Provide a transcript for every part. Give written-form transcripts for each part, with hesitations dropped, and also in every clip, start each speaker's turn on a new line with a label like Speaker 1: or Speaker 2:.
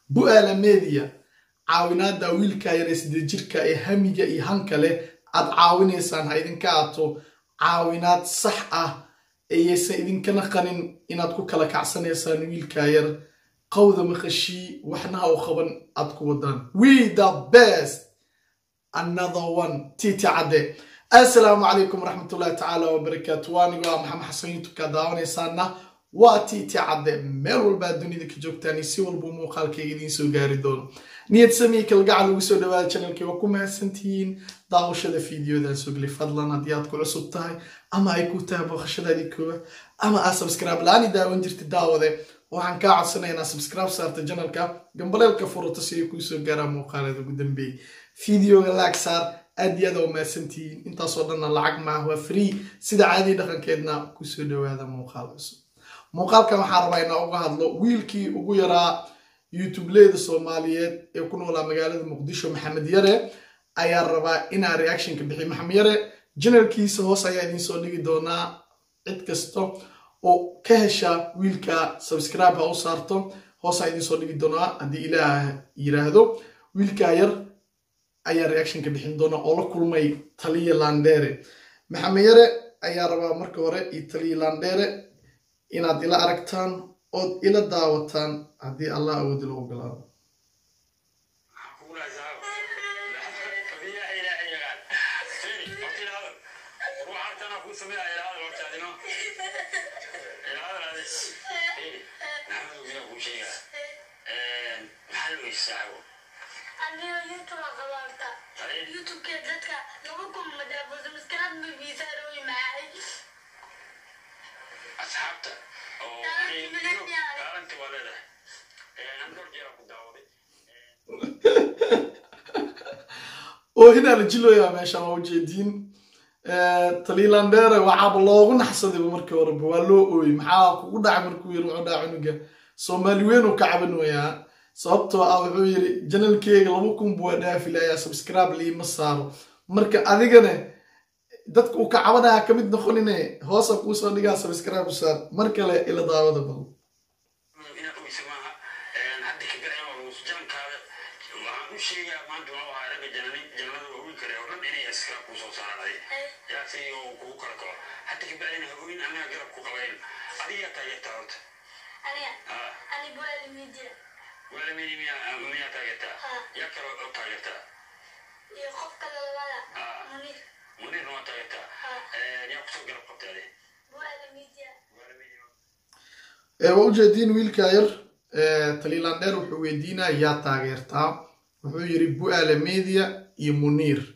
Speaker 1: bu'aala media caawinaada wiilka yar ee 8 jirka ee hamiga iyo hanka leh aad caawinaysaan ha idinka aato caawinaad sax ah ayaysan idinkana qanin inaad ku kala kacsanaysaan wiilka yar qowda maqashii waxna oo qaban aad ku wadaan we the best another one titi cadde السلام عليكم ورحمة الله تعالى وبركاته وأنا محمد حسن يوتيوب كداوني سانا واتي تعدى ميل والبادوني ذيك جوكتاني سوى البومو خالك يجدين سو قاري دول نيت سمي كالقعل ويسو دوال channel كي وكم هسنتين داوش هذا فيديو ذا سوق لي فضلا دياتكو عصب تاي أما هيكو تابو خشدا ديكو أما سبسكرايب لاني داون جرت الداو ذا وحن كاعد سنة سبسكرايب صارت الجنال كا قبل الكفورة تسيكو يسو قارا موقع هذا قدام بي فيديو لاك صار أديادو ما سنتين انت صدنا العق معه فري سيدا عادي دخل كيدنا كسو دو هذا موقال كما حاربينا اوغا هادلو ويلكي اوغو يرا يوتيوب ليد الصوماليات يكون ولا مقالة مقدشو محمد يري ايا ربا انا رياكشن كبحي محمد يري جنرال كيس هوس ايا دين سو ديغي دونا ادكستو او كهشا ويلكا سبسكرايب هاو سارتو هوس ايا دين سو ديغي دونا ادي اله يراهدو ويلكا ير ayaa reaction ka bixin doona oo la kulmay taliye Landere maxamed yare ayaa rabaa marka hore taliye Landere inaad ila aragtaan oo ila daawataan hadii Allah awood loo ogolaado
Speaker 2: YouTube كذا لوكم مدربوز مسكرات بيساروي معي أصحابته أو أنت ولده أنا رجع كداودي
Speaker 1: وهنا رجلوا يا ماشا موجودين تلي لاندير وعاب الله ونحصد بمركب ورب ولو محاك ودع مركب يروح دع عنقه سومالي وين وكعبن وياه sababtoo ah wuxuu yiri channelkeega 2000 buu dhaafilaya subscribe li ma saaro marka adigana dadku uu ka cabanaya kamid noqonine hoosa ku soo dhiga subscribe u saar marka la ila daawada bal
Speaker 2: ina ku ismaha hadda ka gacan oo jankaada waxaan u sheegaa maanta waa araga jannada oo kale oo dhan inay iska ku soo saaray yaa si oo ku kala ko hadda ka gacan oo in ana garab ku qabayn adiga taageerta horta ani bu'aala media ولا مية تاجرتها يا كرو تاجرتها يخف كلا ولا منير ما تاجرتها يا كسر قرب قبتها ولا ميديا
Speaker 1: وجدين ويل كاير تلي لاندير وحويدينا يا تاجرتها وحويري بو'aala media يمنير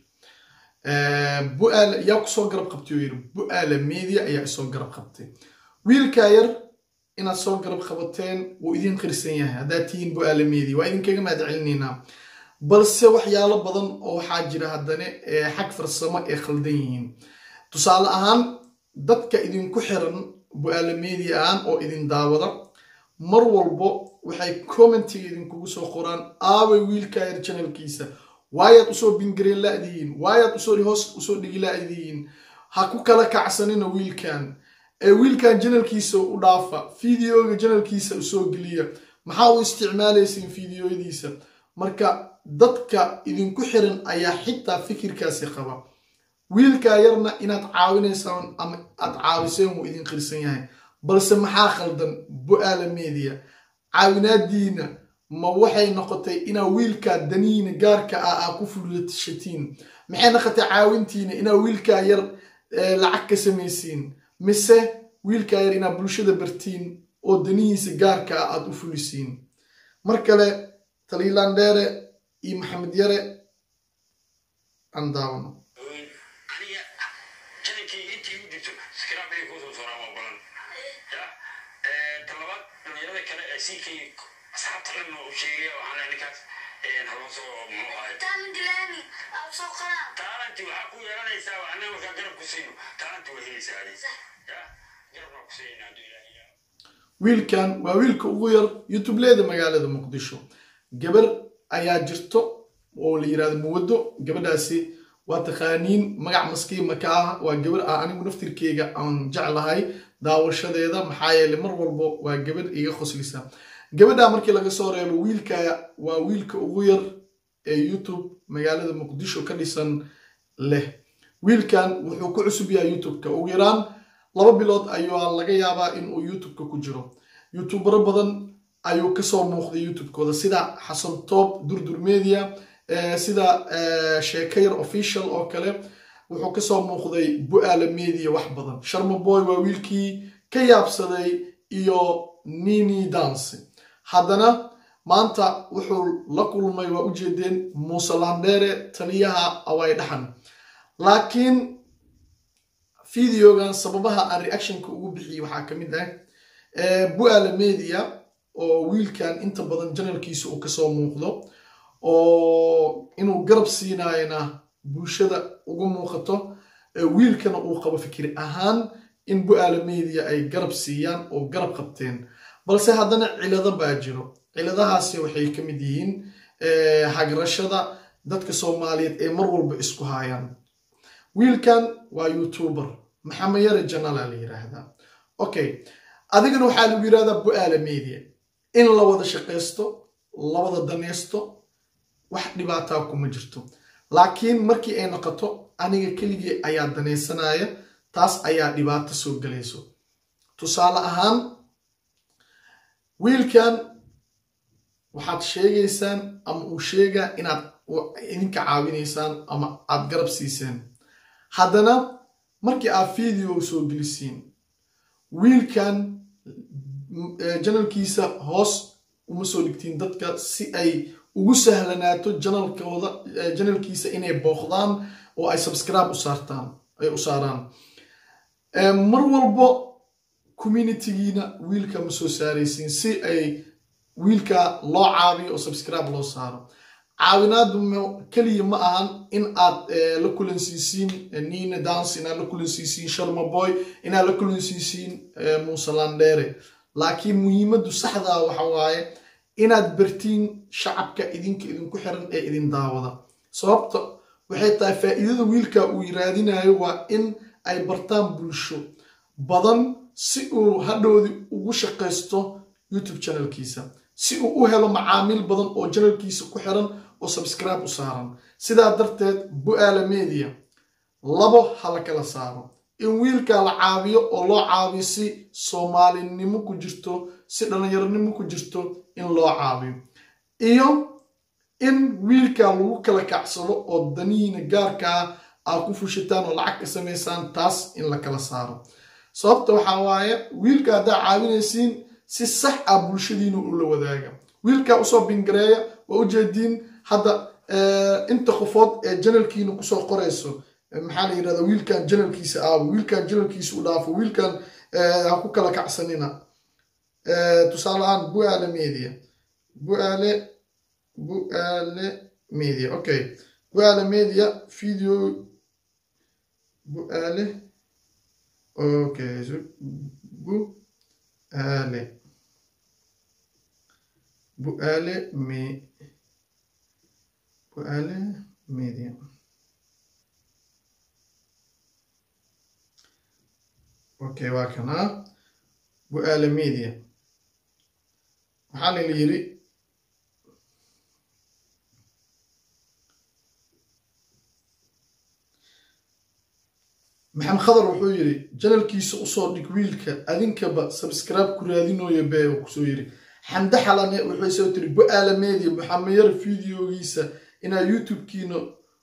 Speaker 1: بو'aala يا كسر قرب قبتي ويري بو'aala media يا كسر قرب قبتي ويل كاير inaad soo garab qabateen oo idin qirsan yahay hadaatiin bu'aala media waa idin kaga mahadcelinayna balse waxyaalo badan oo waxa jira hadane xaq farsamo ee khaldan yihiin tusaale ahaan dadka idin ku xiran bu'aala media aan oo idin daawada mar walbo waxay commentiga idin kugu soo qoraan aaway wiilka yar channelkiisa waayad u soo bingreen laadiin waayad u soo hoos u soo dhigi laadiin ha ku kala kacsanina wiilkan wiilkan channelkiisa u dhaafa fiidiyoga channelkiisa u soo geliya maxaa uu isticmaalaysiin fiidiyooyadiisa marka dadka idinku xiran ayaa xitaa fikirkaasi qaba wiilka yarna inaad caawinaysaan ama aad caawiseen uu idin qirsan yahay balse maxaa khaldan bu'aala media caawinaadiina ma waxay noqotay inaa wiilka daniina gaarka ah ku fuliyatiin maxay noqotay caawintiina inaa wiilka yar lacag ka sameeysiin mise wiilka yar ina bulshada bartiin oo danihiisa gaarka ah aad u fulisiin mar kale tali Landere iyo maxamed yare aan daawano
Speaker 2: aniga channelkii intii u dirto subscribe ay ku soo saaraan balan ya talabaad dhalinyarada kale ee CK asxaabta dhan oo sheegay waxaan ninkaas haloo soo muuqaay talent lani aw soo qara talent waxa ku yeelanaysaa waxna marka garab ku siino talent way helaysaa ya garab ku siina duulaya
Speaker 1: wiilkan waa wiilka ugu yar YouTube leeda magaalada Muqdisho gabar ayaa jirto oo la yiraahdo Muwado gabadhaasi waa taqaaniin magac maskiin ma ka ah waa gabar anigu naftirkeyga aan jeclahay daawashadeeda maxaa yeelay mar walba waa gabar iga qoslisa gabadha markii laga soo reebo wiilka waa wiilka ugu yar ee YouTube magaalada Muqdisho ka dhisan leh wiilkan wuxuu ku cusub yahay YouTube-ka ugu yaraan 2 bilood ayuu laga yaabaa in uu YouTube-ka ku jiro YouTuber badan ayuu ka soo muuqday YouTube-kooda sida Xasan Top Durdur Media sida Sheekayr Official oo kale wuxuu ka soo muuqday Bu'aale Media wax badan Sharma Boy waa wiilkii ka yaabsaday iyo Nini Dance haddana maanta wuxuu la kulmay waa u jeedeen Muuse Landere taliyaha away dhaxan laakiin videogan sababaha aan reaction-ka ugu bixiyay waxa kamid ah Bu'aale Media oo wiilkan inta badan channelkiisa uu ka soo muuqdo oo inuu garab siinayna bulshada ugu muuqato wiilkana uu qabo fikir ahaan in Bu'aale Media ay garab siiyaan oo garab qabteen balse haddana cilado baa jiro ciladahaasi waxay ka mid yihiin hagrashada dadka Soomaaliyeed ee mar walba isku hayaan wiilkan waa YouTuber Maxamed Yare Janal la yiraahdaa okay adigana waxa lagu yiraahdaa Bu'aale Media in la wada shaqeysto la wada daneysto wax dhibaato kuma jirto laakiin markii ay noqoto aniga keligii ayaa daneysanaya taas ayaa dhibaato soo galayso tusaale ahaan wiilkan waxaad sheegaysaan ama uu sheegaa inaad idinka caawinaysaan ama aad garab siiseen haddana markii aad video soo gelisiin wiilkan channelkiisa hoos uma soo dhigtiin dadka si ay ugu sahlanaato channelkiisa inay booqdaan oo ay subscribe u saaraan mar walba community-giina wiilka ma soo saaraysiin si ay wiilka loo caawiyo oo subscribe loo saaro caawinaadu kaliya ma ahan in aad la kulansiisiin Nini Dance inaad la kulansiisiin Sharma Boy inaad la kulansiisiin Muuse Landere laakiin muhiimadu saxda waxa waaye inaad bartiin shacabka idinku xiran ee idin daawada sababta waxay tahay faa'iidada wiilka uu yiraadinayo waa in ay bartaan bulsho badan si uu hadhoodi ugu shaqeysto YouTube channelkiisa si uu u helo macaamiil badan oo channelkiisa ku xiran oo subscribe u saaran sidaa darteed Bu'aale Media labo hal kala saaro in wiilka la caawiyo oo loo caawiyo si Soomaalinimo ku jirto si dhalinyaronimo ku jirto in loo caawiyo iyo in wiilka lagu kala kacsado oo daniina gaarka ah ku fushitaan oo lacag ka sameeysan taas in la kala saaro sababta waxa waaye wiilka hada caawinaysiin si sax ah bulshadiina u la wadaaga wiilka u soo bingareeya oo u jeedin hadda inta qofood ee channelkiina ku soo qorayso maxaa la yiraahdaa wiilkan channelkiisa u dhaafo wiilkan ha ku kala kacsanina tusaalahan Bu'aale Media okay Bu'aale Media video Bu'aale okay Bu'aale Media okay waa kana Bu'aale Media waxaa la yiri maxamed khadar wuxuu yiri channelkiisa u soo dhig wiilka adinkaba subscribe ku raadinooyo bee uu soo yiri xamda xalane wuxuu soo tiri Bu'aale Media Maxamed Yare videogiisa ina YouTube-kiina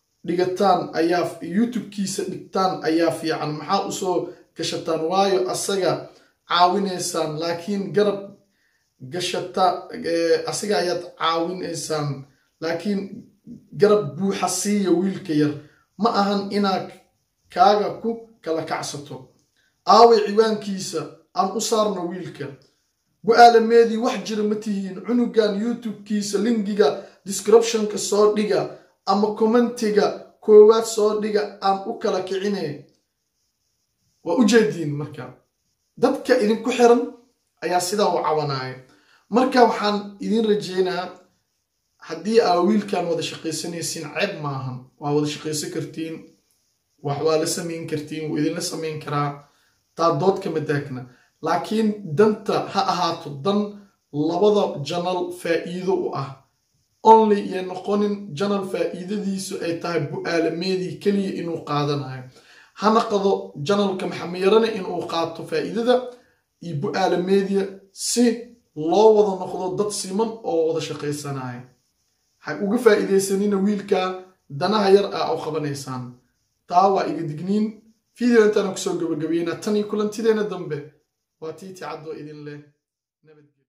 Speaker 1: dhigtaan ayaa fiican maxaa u soo gashataan waayo asaga caawinaysaan laakiin garab gashata asaga ayaad caawinaysaan laakiin garab buuxa siiya wiilka yar ma ahan inaad kaaga ku kala kacsato aawe ciwaankiisa aan u saarno wiilka Bu'aale Media wax jira ma tihiin cunugan YouTube-kiisa linkiga description-ka soo dhiga ama commentiga koowaad soo dhiga aan u kala kicinay waa u jeedin marka dadka idinku xiran ayaa sidaa u cawanaya marka waxaan idin rajeynaa haddii aa wiilkan wada shaqaysanaysiin ceeb maahan waa wada shaqaysan kartiin wax waa la samayn kartiin wuu idinla samayn karaa taa dood kama daagna laakiin danta ha ahaato dan labada janal faa'iido u ah only iyo noqonin janal faa'iidadiisu ay tahay bu'aalameedii keliya inuu qaadanayo hana qado janalka maxamiyarana inuu qaato faa'iidada iyo bu'aalameediya si loo wada noqdo dad siman oo wada shaqaysanaya ha uga faa'iidaysanina wiilka danaha yar ah oo qabanaysaan taa waa iga digniin video intaan ku soo gabagabeeyna tan iyo kulantideena dambe waa tiiti caddo idin leh nabad